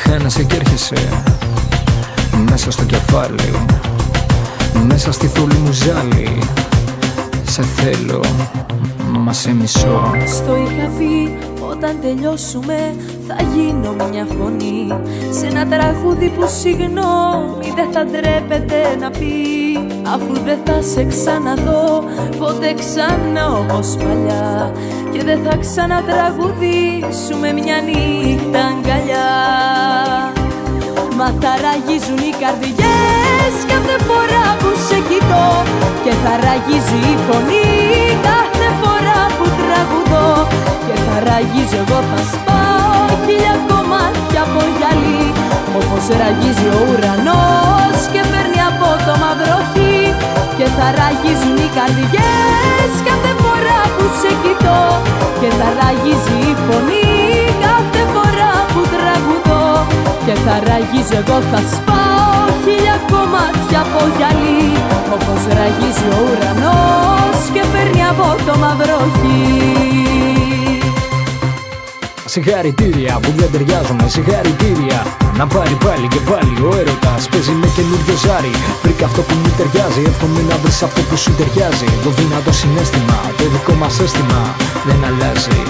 Χάνεσαι και έρχεσαι μέσα στο κεφάλι, μέσα στη θολή μου ζάλη. Σε θέλω, μα σε μισώ. Στο είχα πει όταν τελειώσουμε θα γίνω μια φωνή σε ένα τραγούδι που συγγνώμη δεν θα ντρέπεται να πει. Αφού δεν θα σε ξαναδώ ποτέ ξανά όπως παλιά και δεν θα ξανατραγουδήσουμε μια νύχτα αγκαλιά. Μα θα ραγίζουν οι καρδιές κάθε φορά που σε κοιτώ και θα ραγίζει η φωνή κάθε φορά που τραγουδώ και θα ραγίζω εγώ, θα σπάω χίλια κομμάτια από γυαλί όπως ραγίζει ο ουρανός και παίρνει από το μαυροχή. Και θα ραγίζουν οι καρδιές κάθε φορά που σε κοιτώ και θα ραγίζει η φωνή κάθε φορά που τραγουδώ και θα ραγίζω εγώ, θα σπάω χίλια κομμάτια από γυαλί όπως ραγίζει ο ουρανός και παίρνει από το μαυροχή. Συγχαρητήρια που δεν ταιριάζουμε, συγχαρητήρια. Να πάρει πάλι και πάλι ο έρωτας παίζει με καινούριο ζάρι. Βρήκα αυτό που μου ταιριάζει, εύχομαι να βρεις αυτό που σου ταιριάζει. Το δυνατό συναίσθημα, το δικό μας αίσθημα δεν αλλάζει.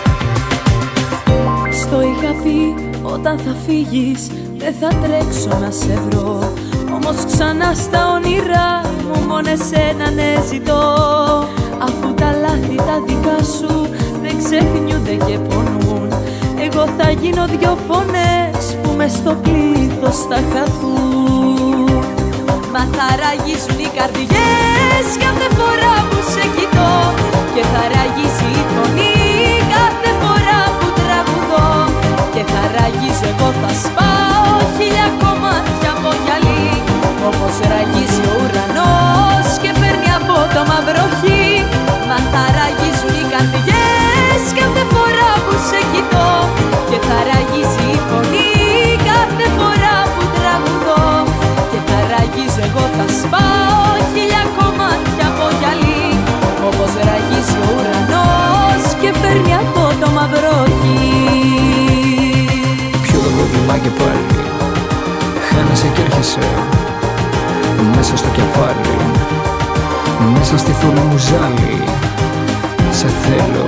Στο είχα πει όταν θα φύγεις δεν θα τρέξω να σε βρω, όμως ξανά στα όνειρά μου μόνο εσένα ναι ζητώ. Αφού τα λάθη τα δικά σου δεν ξεχνιούνται και πονούν, εγώ θα γίνω δυο φωνές που μες στο πλήθος θα χαθούν. Μα θα ραγίζουν οι καρδιές κάθε φορά που σε κοιτώ και θα ραγίζει η φωνή κάθε φορά που τραγουδώ και θα ραγίζω εγώ, θα σπάω χίλια κομμάτια από γυαλί όπως ραγίζει ο ουρανός και παίρνει από το μαυροχή. Μα θα ραγίζουν οι καρδιές κάθε φορά που σε κοιτώ και θα ραγίζει η φωνή κάθε φορά που τραγουδώ και θα ραγίζω εγώ, θα σπάω χίλια κομμάτια από γυαλί όπως ραγίζει ο ουρανός και παίρνει από το μαυροχή. Ποιο το πρόβλημα και πάλι, χάνεσαι και έρχεσαι μέσα στο κεφάλι, μέσα στη θολή μου ζάλη. Σε θέλω,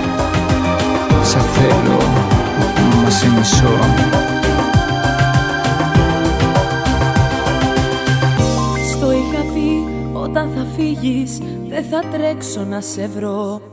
μα σε μισώ. Στο είχα πει όταν θα φύγεις δεν θα τρέξω να σε βρω,